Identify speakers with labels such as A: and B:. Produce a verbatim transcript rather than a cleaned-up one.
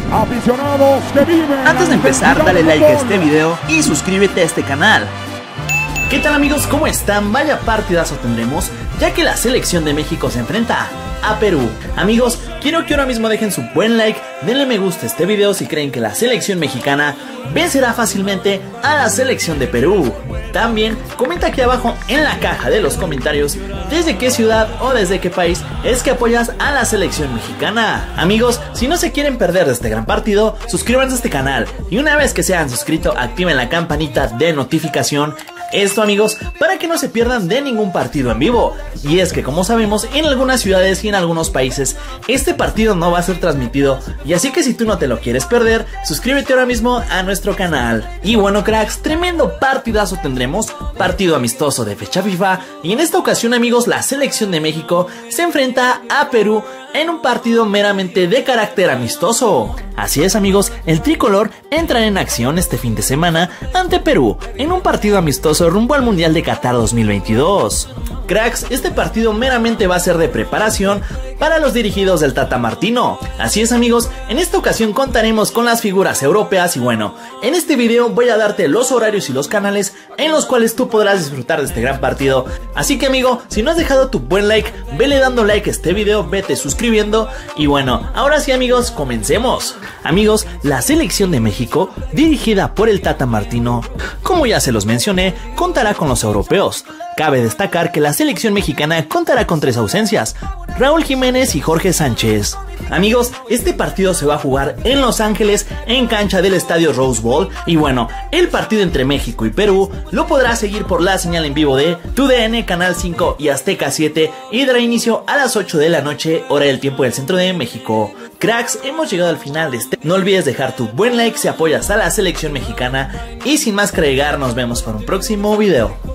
A: Aficionados que viven.
B: Antes de empezar, dale like a este video y suscríbete a este canal. ¿Qué tal amigos? ¿Cómo están? Vaya partidazo tendremos, ya que la selección de México se enfrenta a Perú. Amigos, quiero que ahora mismo dejen su buen like, denle me gusta a este video si creen que la selección mexicana vencerá fácilmente a la selección de Perú. También comenta aquí abajo en la caja de los comentarios desde qué ciudad o desde qué país es que apoyas a la selección mexicana. Amigos, si no se quieren perder de este gran partido, suscríbanse a este canal y una vez que se hayan suscrito, activen la campanita de notificación. Esto amigos, para que no se pierdan de ningún partido en vivo. Y es que como sabemos, en algunas ciudades y en algunos países este partido no va a ser transmitido, y así que si tú no te lo quieres perder, suscríbete ahora mismo a nuestro canal. Y bueno cracks, tremendo partidazo tendremos, partido amistoso de fecha FIFA, y en esta ocasión amigos la selección de México se enfrenta a Perú en un partido meramente de carácter amistoso. Así es amigos, el tricolor entrará en acción este fin de semana ante Perú en un partido amistoso rumbo al Mundial de Qatar dos mil veintidós. Cracks, este partido meramente va a ser de preparación para los dirigidos del Tata Martino. Así es amigos, en esta ocasión contaremos con las figuras europeas y bueno, en este video voy a darte los horarios y los canales en los cuales tú podrás disfrutar de este gran partido. Así que amigo, si no has dejado tu buen like, vele dando like a este video, vete suscribiendo y bueno, ahora sí amigos, comencemos. Amigos, la selección de México, dirigida por el Tata Martino, como ya se los mencioné, contará con los europeos. Cabe destacar que la selección mexicana contará con tres ausencias, Raúl Jiménez y Jorge Sánchez. Amigos, este partido se va a jugar en Los Ángeles en cancha del estadio Rose Bowl y bueno, el partido entre México y Perú lo podrás seguir por la señal en vivo de T U D N, Canal cinco y Azteca siete y dará inicio a las ocho de la noche, hora del tiempo del centro de México. Cracks, hemos llegado al final de este. No olvides dejar tu buen like si apoyas a la selección mexicana y sin más que agregar, nos vemos para un próximo video.